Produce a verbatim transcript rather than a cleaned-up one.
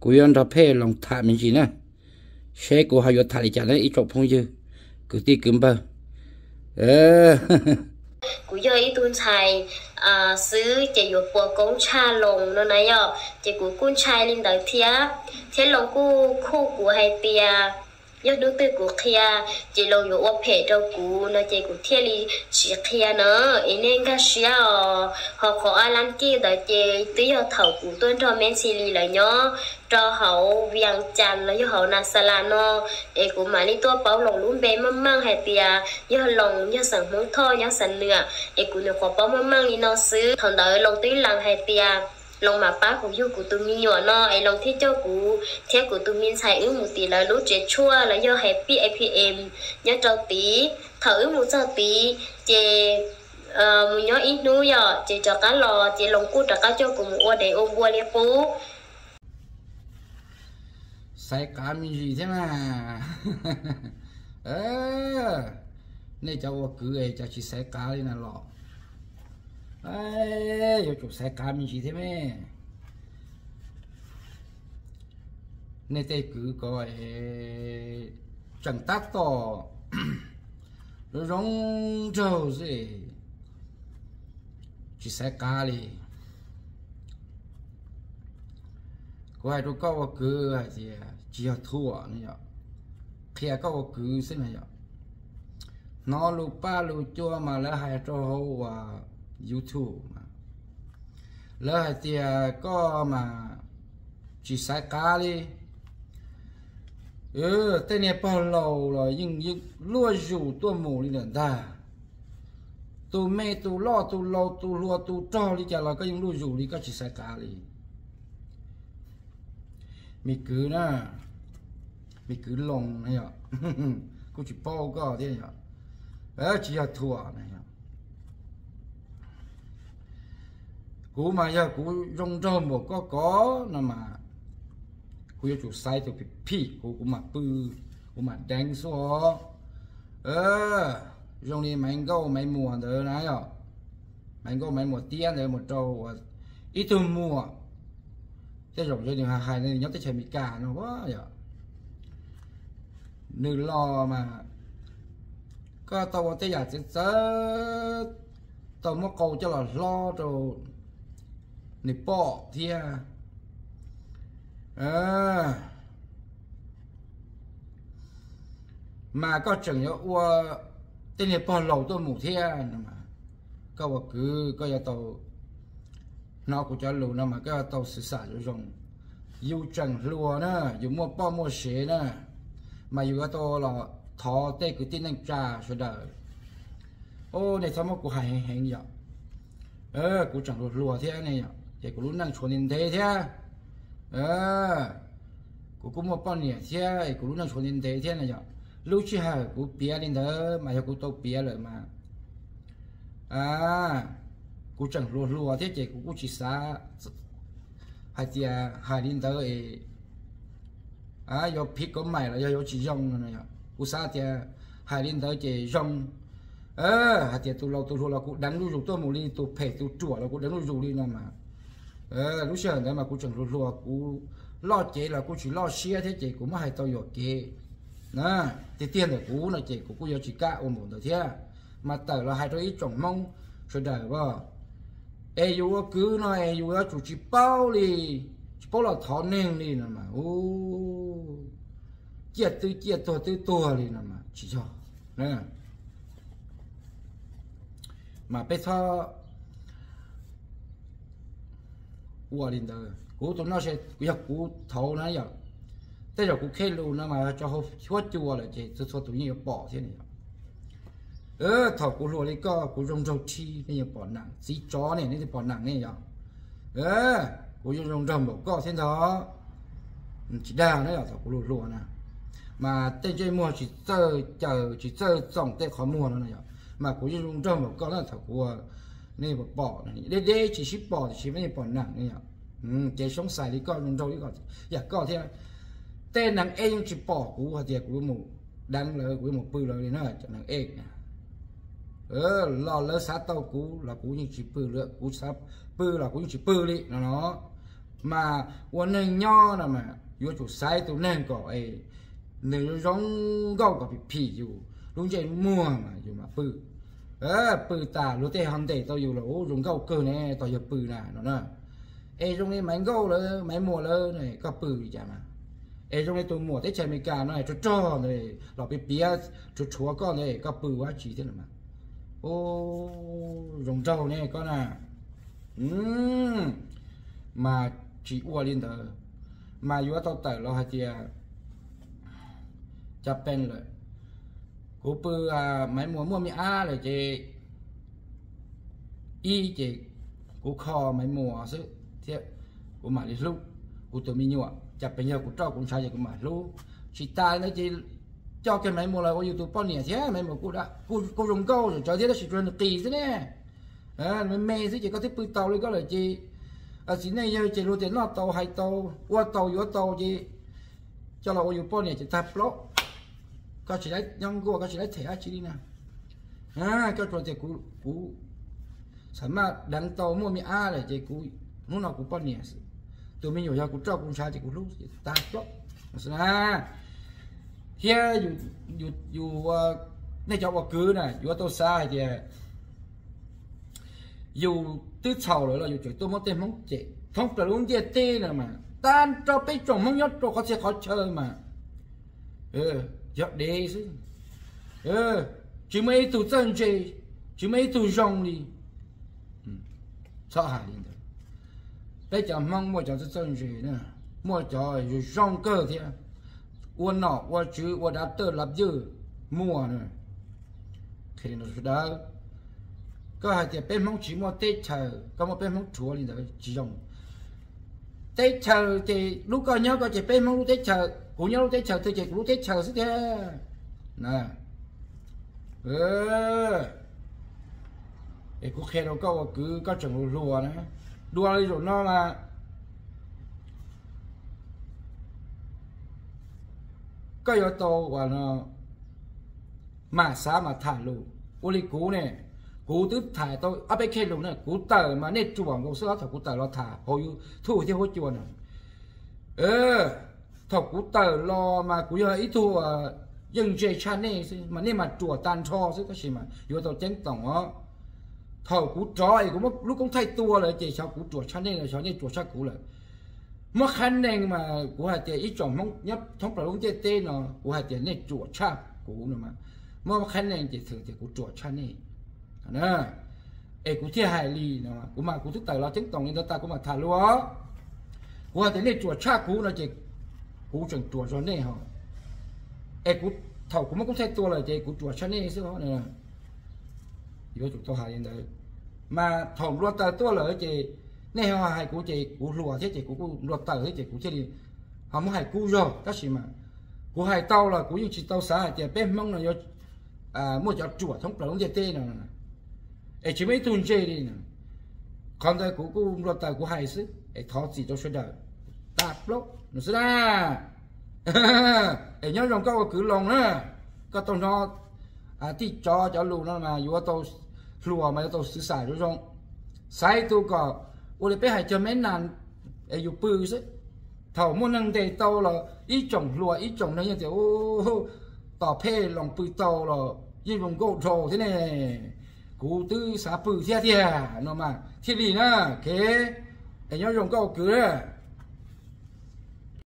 cú yon đó phê lòng thả mình gì nè xe của hai yon thả đi chả lấy ít chọc phong dư cứ tí cứng bờ ờ cú giờ ít tuần xài à xứ chỉ dụ của công cha lồng nó này giờ chỉ của con trai lên tới thía thía lồng cú khu của hai tia do đối tượng của kia chỉ lâuอยู่ว่าเพจเรากูนะเจกูเที่ยลีสีkiaเนอะไอ้เนี่ยก็เสียhọขออารันกี้แต่เจตื้อเขากูต้นทอเมนซีรีเลยเนาะจอเขาเวียงจันทร์แล้วเขานาสลาเนาะไอ้กูมานี่ตัวเป้าหลงลุ่มเบมั่งมั่งให้เตียย่อลงย่อสั่งมุ้งท่อย่อสั่งเนื้อไอ้กูเนี่ยขอเป้ามั่งมั่งนี่เนาะซื้อถอนเดอลงตื้อหลังให้เตียลงมาป้าของยูกูตุมีหยวนเนาะไอ้ลงที่เจ้ากูเที่ยกูตุมีใส่อื้อหมูตีแล้วรู้เจ็ดชั่วแล้วย่อแฮปปี้ไอพีเอ็มย่อเจ้าตีเถออื้อหมูเจ้าตีเจเอ่อมูย่ออีนู้ย่อเจเจ้าก้ารอเจลงกูจากก้าเจ้ากูมูอวดเดอบัวเลี้ยปูใส่กามีgì thế mà ờ này cháu cứ ấy cháu chỉใส่กาđi nè lọ ê yo chụp xe cá mình chỉ thế mẹ nên đây cứ coi chẳng tác to nó rong trâu gì chỉ xe cá đi có ai đâu có cứ hay gì chỉ là thua này ạ khi có cứ thế này ạ nó lu pa lu chua mà lại hay cho hậu và YouTube mà lỡ thì có mà chỉ sai cá đi ừ tên này bao lâu rồi nhưng nhưng lúa rủ tôi mù đi lần ta tôi mê tôi lo tôi lâu tôi lúa tôi cho đi chả là có những lúa rủ đi có chỉ sai cá đi mình cứ na mình cứ lồng này ạ cô chỉ bao có thế này ạ ờ chỉ là thua này ạ cú mà giờ cú rong rong một có có nó mà cú chủ sai từ phi cú cú mà bự cú mà đánh số ờ rong đi mấy câu mấy mùa nữa này rồi mấy câu mấy mùa tiên rồi một trâu ít thôi mùa thế rồi cho điều hai này nhớ tới chơi mỹ cả nó quá vậy nữ lo mà có tàu tới giờ sẽ tàu mất câu cho là lo rồi này bỏ thì à mà có chẳng nhớ qua tên này bỏ lẩu tôi mù thế mà có một cứ có nhà tàu nó cũng cho lù nó mà cái tàu sử xả cho rồng yêu chẳng lùa nữa yêu mua bao mua xế nữa mà yêu cái tàu là thọ tê cứ tin anh trà rồi đời ô này sao mà cũng hay hay vậy ờ cũng chẳng lùa lùa thế này vậy thì cũng lúc năng chuẩn đến thế thế ờ cũng cũng một bao nhiêu thế cũng lúc năng chuẩn đến thế thế này vậy lúc trước hà cũng bia lên đó mà cũng tàu bia rồi mà à cũng chẳng lùa lùa thế thì cũng chỉ xa hai tia hai lên đó ấy à do phi có mày là do do chỉ rong này cũng xa tia hai lên đó chỉ rong ờ hai tia tu lâu tu lâu là cũng đánh lúc tôi một ly tu phê tu chùa là cũng đánh lúc đi nào mà ờ lúc trước đấy mà cũng chẳng lùa lùa cũng lo chế là cũng chỉ lo xia thế chị cũng mới hay tao dọt kê nè thì tiền là cũng là chị cũng cũng do chỉ cả ôm ổn được thế mà tờ là hai đứa ít trồng mông rồi đời vào ai yêu cứ nói ai yêu chủ chỉ bao đi chỉ bao là thọ nên đi nè mà ô chết tư chết to tư to đi nè mà chỉ cho nè mà bây giờ qua đi đâu cú tụi nó sẽ cú học cú thầu nó giờ thế rồi cú khen luôn nó mà cho họ chua chua là chỉ cho cho tụi nhiều bỏ thế này ờ thầu cú rồi đi co cú rong rong chi này bỏ nặng xí chó này này bỏ nặng này giờ ờ cú rong rong rong bỏ co thế đó chỉ đào đấy là thầu cú lùa lùa nè mà tên chơi mua chỉ chơi chờ chỉ chơi dòng tên khó mua nó này mà cú rong rong bỏ co là thầu cú này bỏ bỏ này đê đê chỉ ship bỏ thì chỉ mới bỏ nặng này ạ ừ cái sống xài đi con rong rong đi con dạ con thế tên nặng e chỉ bỏ cú hạt tiệt cú một đang là cú một bự rồi nó cho nặng e ờ lo lỡ sát tàu cú là cú như chỉ bự nữa cú sắp bự là cú chỉ bự đi nó nó mà uốn nâng nho là mà yếu chủ sai tụ nâng cỏ ấy nâng rong gâu có bị phì dù đúng chơi mua mà dù mà bự ờ bự ta lúc tê hòn tê tao dù là ô rong gâu cơ này tao giờ bự nè nó nè ê rong này máy gâu là máy mùa lơ này có bự gì chả mà ê rong này tôi mùa tết chơi mấy cả này cho cho này lọ bị bía cho chúa con này có bự quá chỉ thế là mà ô rong trâu này con à um, mà chỉ uo lên đó mà yếu tao tải lo hay tiệt chắp pen rồi cố bự à máy mua mua mi a rồi chị y chị cố kho máy mua chứ thiệt cố mà đi lúc cố tụi mi nhọ chắp pen giờ cố trâu cố sai giờ cố mà lúc chỉ tai nó chỉ cho cái máy mua là có youtube bao nhiêu thế máy mua cố đã cố cố dùng câu rồi cho thế nó chỉ truyền được kỳ thế nè à nó mê thế chỉ có thích bự tàu lên có là chị à chỉ này giờ chỉ luôn tiền nó tàu hay tàu qua tàu vô tàu chị cho là yêu bao nhiêu chị tháp lót có chỉ lấy nhông qua có chỉ lấy thẻ chỉ đi nè à có rồi thì cú cú sản mà đăng tàu mua mi a là chị cú lúc nào cũng bao nhiêu tụi mình nhiều giờ cú cho cú sai thì cú lúc tháp lót à here you you you này cho vào cứ này you tàu sai thì dù tư sầu rồi là dù chuyện tôi muốn tên mong chị không phải luôn gì tê nữa mà tan cho cái chồng mong nhất cho có sẽ khó chơi mà ừ giọt đi chứ ừ chỉ mấy tụ chân chị chỉ mấy tụ rong đi sợ hãi đi bây giờ mong mua cho chân chị nữa mua cho rồi rong cơ thì uốn nọ uốn chữ uốn đá tơ lập dư mua nữa khi nó đó có hai tiệm bên mong chỉ mua tết chờ có một bên mong chúa liền đấy chỉ dùng tết chờ thì lúc có nhớ có chỉ bên mong lúc tết chờ cũng nhớ lúc tết chờ tôi chỉ lúc tết chờ thế nè ừ để cũng khen đâu câu cứ có chừng lùa nữa đua đi rồi nó mà có yếu tố và nó mà xã mà thả lù ô li cú này cú tứ thải tôi áp cái khen luôn này cú tờ mà nên chuồng cú sữa thằng cú tờ lo thả hồi thu theo hồi chuồng này ơ thằng cú tờ lo mà cú giờ ít thu dừng chơi chan này mà nên mà chuột tan cho chứ cái gì mà vừa tàu chén tổng á thằng cú trói cũng lúc cũng thay tua rồi chỉ sao cú chuột chan này là sao nên chuột sát cú lại mất khăn này mà cú hai tiền ít chồng mong nhấp thông phải uống chơi tê nó cú hai tiền nên chuột chap cú nữa mà mất khăn này chỉ thường thì cú chuột chan này nè, ê cú thiệt hại lì nè, cú mà cú thức tài lo chứng tổng nên ta cú mà thả lúa, cú hay này chuột cha cú nó chỉ cú chuẩn chuột rồi này hả, ê cú thầu cú mà cũng thay tua là chỉ cú chuột cha này xíu nè, yếu chuột tao hại đến đấy, mà thầu lúa tờ tua là chỉ này họ hại cú chỉ cú lúa thế chỉ cú cú lúa tờ thế chỉ cú chỉ đi, họ muốn hại cú rồi, các gì mà, cú hại tao là cú như chỉ tao xả chỉ bên mong là do à mua cho chuột không phải uống gì tê nè. ấy chỉ mấy tuần chơi đi nè, còn đây cũng cũng luật tài cũng hay chứ, ấy thọ gì cho số đời, tạp lắm, nó sẽ ra, ấy nhớ rằng câu cứ lòng nữa, có tao nó, à thì cho cho lù nó mà, dù tao lùa mà tao xử xài rồi không, sai tôi có, ô để bé hay cho mấy nàn, ấy dù bự chứ, thầu muốn năng để tao là ít trồng lùa ít trồng này như thế, ô tao phê lòng bự tao là, như lòng gỗ trầu thế này. Cú tư xá bự thế thế nó mà thiết lý nữa kế anh nhớ dùng câu cứ